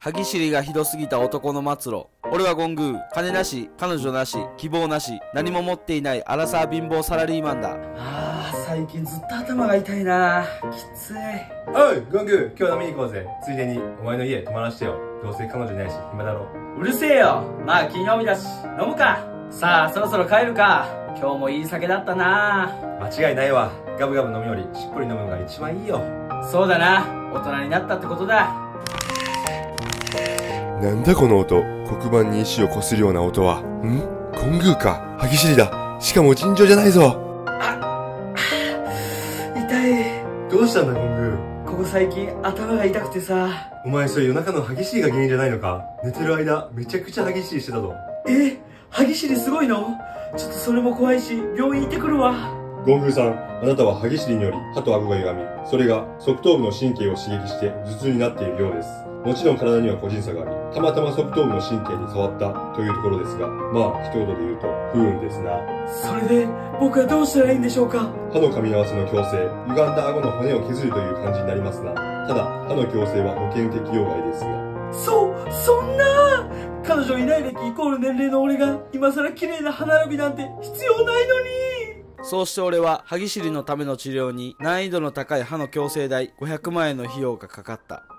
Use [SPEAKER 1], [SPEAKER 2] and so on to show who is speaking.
[SPEAKER 1] 歯ぎしりがひどすぎた男の末路。俺はゴングー。金なし、彼女なし、希望なし、何も持っていないアラサー貧乏サラリーマンだ。
[SPEAKER 2] 最近ずっと頭が痛いな。きつい。
[SPEAKER 3] おい、ゴングー、今日飲みに行こうぜ。ついでに、お前の家泊まらしてよ。どうせ彼女いないし、暇だろ。
[SPEAKER 2] うるせえよ。まあ金曜日だし、飲むか。さあ、そろそろ帰るか。今日もいい酒だったな。
[SPEAKER 3] 間違いないわ。ガブガブ飲むより、しっぽり飲むのが一番いいよ。
[SPEAKER 2] そうだな。大人になったってことだ。
[SPEAKER 4] なんだこの音。黒板に石をこするような音は。ゴングーか。歯ぎしりだ。しかも尋常じゃないぞ。
[SPEAKER 2] 痛い。
[SPEAKER 3] どうしたんだ、ゴングー。
[SPEAKER 2] ここ最近頭が痛くてさ。
[SPEAKER 3] お前それ夜中の歯ぎしりが原因じゃないのか。寝てる間、めちゃくちゃ歯ぎしりしてたぞ。
[SPEAKER 2] 歯ぎしりすごいの？ちょっとそれも怖いし、病院行ってくるわ。
[SPEAKER 3] ゴングーさん、あなたは歯ぎしりにより歯と顎が歪み、それが側頭部の神経を刺激して頭痛になっているようです。もちろん体には個人差があり、たまたま側頭部の神経に触ったというところですが、まあ一言で言うと不運ですな。
[SPEAKER 2] それで僕はどうしたらいいんでしょうか？
[SPEAKER 3] 歯の噛み合わせの矯正、歪んだ顎の骨を削るという感じになりますが、ただ歯の矯正は保険適用外ですが。
[SPEAKER 2] そんな彼女いない歴イコール年齢の俺が今更綺麗な歯並びなんて必要ないのに。
[SPEAKER 1] そうして俺は歯ぎしりのための治療に難易度の高い歯の矯正代500万円の費用がかかった。